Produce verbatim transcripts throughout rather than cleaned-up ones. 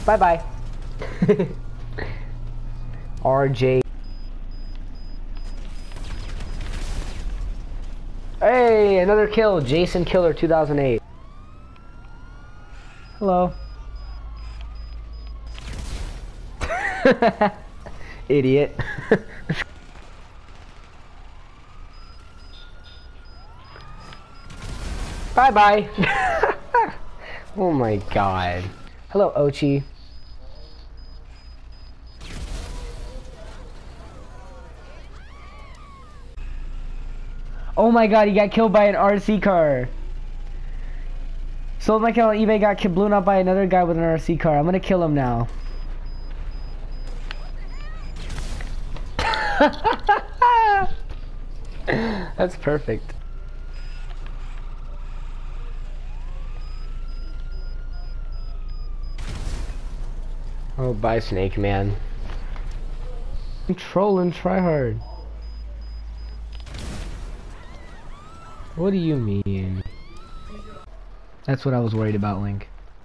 Bye bye. R J. Hey, another kill. Jason Killer two thousand eight. Hello. Idiot. Bye bye. Oh my god. Hello, Ochi. Oh my god, he got killed by an R C car. Sold my account on eBay, got blown up by another guy with an R C car. I'm gonna kill him now. That's perfect. Oh, bye, Snake Man. Control and try hard. What do you mean? That's what I was worried about, Link.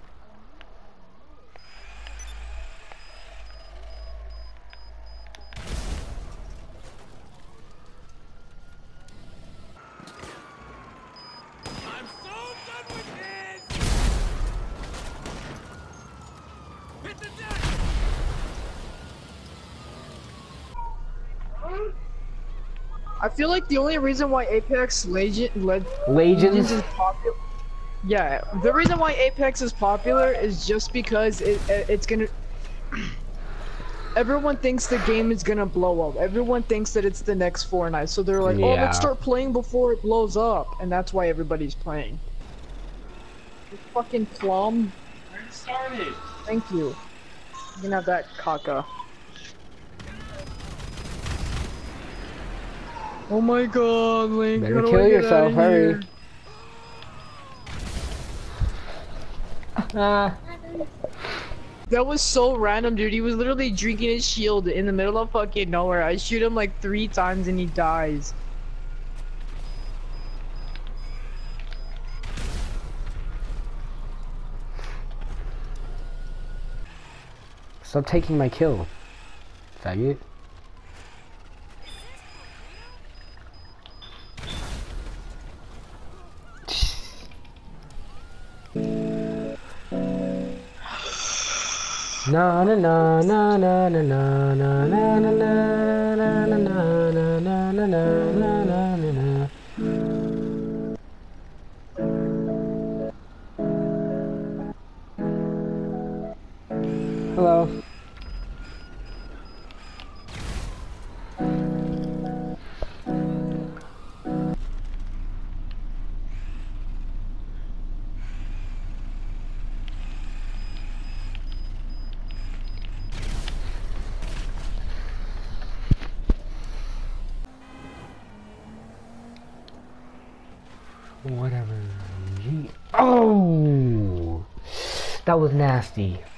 I'm so done with this! Hit the deck! I feel like the only reason why Apex Legend, Le Legends? is popular. Yeah, the reason why Apex is popular is just because it, it it's gonna. Everyone thinks the game is gonna blow up. Everyone thinks that it's the next Fortnite, so they're like, "Oh, Yeah. let's start playing before it blows up," and that's why everybody's playing. You fucking plum. Already started! Thank you. You can have that, caca. Oh my god, Link. Better how do kill I get yourself, outta hurry. here? Ah. That was so random, dude. He was literally drinking his shield in the middle of fucking nowhere. I shoot him like three times and he dies. Stop taking my kill. Faggot. Na na na na na na na na na na na na na na na na na na na. Hello. Whatever. Oh, that was nasty.